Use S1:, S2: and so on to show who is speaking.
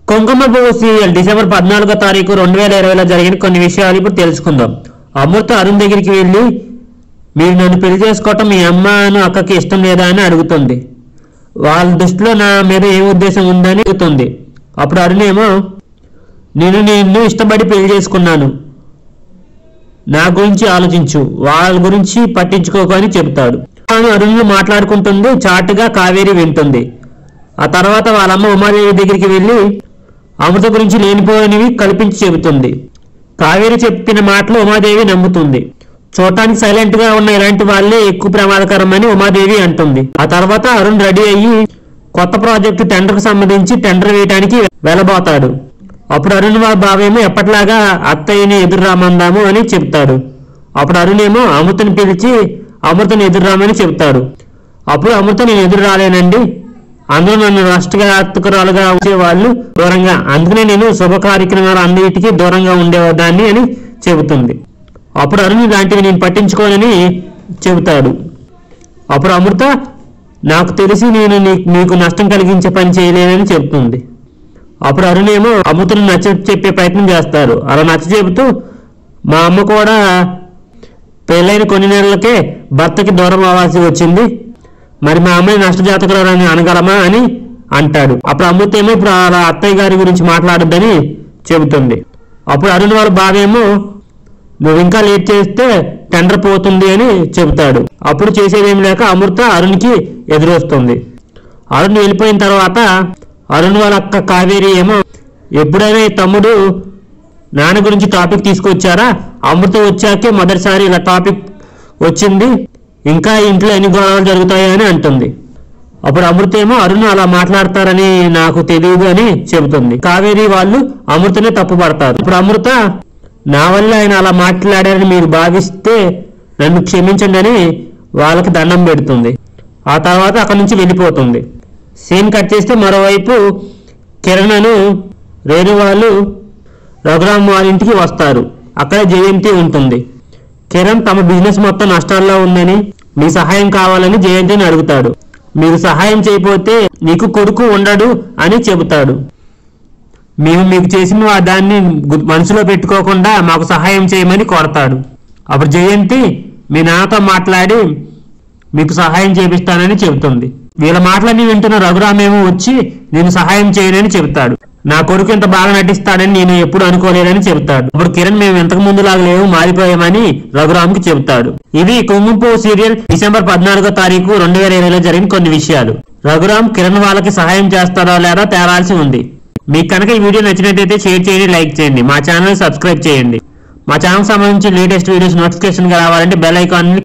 S1: కుంకుమ పువ్వు serial December 14వ తారీఖు 2020లో జరిగిన కొన్ని విషయాలు ఇప్పుడు తెలుసుకుందాం. అమృత అరుణ్ దగ్గరికి వెళ్ళి మీరు నన్ను పెళ్లి చేసుకోవటం మీ అమ్మను అక్కకి ఇష్టం లేదా అని అడుగుతుంది. వాళ్ళ దృష్టిలో నా మీద ఏం ఉద్దేశం ఉందని అడుగుతుంది. అప్పుడు అరుణ్ ఏమో నేను నిన్ను ఇష్టపడి పెళ్లి చేసుకున్నాను, నా గురించి ఆలోచించు, వాళ్ళ గురించి పట్టించుకోకు అని చెబుతాడు. అరుణ్ మాట్లాడుకుంటుంది. చాటుగా కావేరి వింటుంది. ఆ తర్వాత వాళ్ళమ్మ ఉమాదేవి దగ్గరికి వెళ్ళి అమృత గురించి లేనిపోయినవి కల్పించి చెబుతుంది. కావేరి చెప్పిన మాటలు ఉమాదేవి నమ్ముతుంది. చూడటానికి సైలెంట్ గా ఉన్న ఇలాంటి వాళ్ళే ఎక్కువ ప్రమాదకరమని ఉమాదేవి అంటుంది. ఆ తర్వాత అరుణ్ రెడీ అయ్యి కొత్త ప్రాజెక్టు టెండర్ కు సంబంధించి టెండర్ వేయడానికి వెళ్ళబోతాడు. అప్పుడు అరుణ్ వాళ్ళ బావేమో ఎప్పటిలాగా అత్తయ్యని ఎదురు రామందాము అని చెప్తాడు. అప్పుడు అరుణ్ ఏమో అమృతని పిలిచి అమృతని ఎదురు రామని చెప్తాడు. అప్పుడు అమృత నేను ఎదురు రాలేనండి, అందరూ నన్ను రాష్ట్రఘాతకురాలుగా వచ్చేవాళ్ళు దూరంగా, అందుకనే నేను శుభ కార్యక్రమాలు అన్నిటికీ దూరంగా ఉండేదాన్ని అని చెబుతుంది. అప్పుడు అరుణ్ ఇలాంటివి నేను పట్టించుకోనని చెబుతాడు. అప్పుడు అమృత నాకు తెలిసి నేను నీకు నష్టం కలిగించే పని చేయలేనని చెబుతుంది. అప్పుడు అరుణ్ ఏమో అమృతను నచ్చ చెప్పే ప్రయత్నం చేస్తారు. అలా నచ్చ చెబుతూ మా అమ్మ కూడా పెళ్ళైన కొన్ని నెలలకే భర్తకి దూరం అవ్వాల్సి వచ్చింది, మరి మా అమ్మాయి నష్టజాతకురాలని అనగలమా అని అంటాడు. అప్పుడు అమృత ఏమో ఇప్పుడు అలా అత్తయ్య గారి గురించి మాట్లాడొద్దని చెబుతుంది. అప్పుడు అరుణ్ వాళ్ళ బావేమో నువ్వు ఇంకా లేట్ చేస్తే టెండర్ పోతుంది అని చెబుతాడు. అప్పుడు చేసేదేమి లేక అమృత అరుణ్కి ఎదురొస్తుంది. అరుణ్ వెళ్ళిపోయిన తర్వాత అరుణ్ వాళ్ళ అక్క కావేరి ఏమో ఎప్పుడైనా తమ్ముడు నాన్న గురించి టాపిక్ తీసుకొచ్చారా, అమృత వచ్చాకే మొదటిసారి ఇలా టాపిక్ వచ్చింది, ఇంకా ఇంట్లో ఎన్ని గొడవలు జరుగుతాయో అని అంటుంది. అప్పుడు అమృత ఏమో అరుణ్ అలా మాట్లాడతారని నాకు తెలియదు అని చెబుతుంది. కావేరి వాళ్ళు అమృతనే తప్పు పడతారు. ఇప్పుడు అమృత నా వల్ల ఆయన అలా మాట్లాడారని మీరు భావిస్తే నన్ను క్షమించండి అని వాళ్ళకి దండం పెడుతుంది. ఆ తర్వాత అక్కడి నుంచి వెళ్ళిపోతుంది. సీన్ కట్ చేస్తే మరోవైపు కిరణ్ రేణు వాళ్ళు రఘురామ్ వాళ్ళ ఇంటికి వస్తారు. అక్కడ జయంతి ఉంటుంది. కిరణ్ తమ బిజినెస్ మొత్తం నష్టాల్లో ఉందని మీ సహాయం కావాలని జయంతిని అడుగుతాడు. మీరు సహాయం చేయకపోతే నీకు కొడుకు ఉండడు అని చెబుతాడు. మేము మీకు చేసిన దాన్ని మనసులో పెట్టుకోకుండా మాకు సహాయం చేయమని కోరతాడు. అప్పుడు జయంతి మీ నాన్నతో మాట్లాడి మీకు సహాయం చేపిస్తానని చెబుతుంది. వీళ్ళ మాటలన్నీ వింటున్న రఘురామేమో వచ్చి నేను సహాయం చేయనని చెబుతాడు. నా కొడుకు ఇంత బాగా నటిస్తాడని నేను ఎప్పుడు అనుకోలేదని చెబుతాడు. అప్పుడు కిరణ్ మేము ఇంతకు ముందులాగా లేవు, మారిపోయామని రఘురామ్కి చెబుతాడు. ఇవి కుంకుమ పువ్వు సీరియల్ డిసెంబర్ 14వ తారీఖు 2020లో జరిగిన కొన్ని విషయాలు. రఘురామ్ కిరణ్ వాళ్ళకి సహాయం చేస్తారో లేదో తేరాల్సి ఉంది. మీకు కనుక ఈ వీడియో నచ్చినట్లయితే షేర్ చేయండి, లైక్ చేయండి, మా ఛానల్ సబ్స్క్రైబ్ చేయండి. మా ఛానల్ సంబంధించి లేటెస్ట్ వీడియోస్ నోటిఫికేషన్ గా రావాలంటే బెల్ ఐకాన్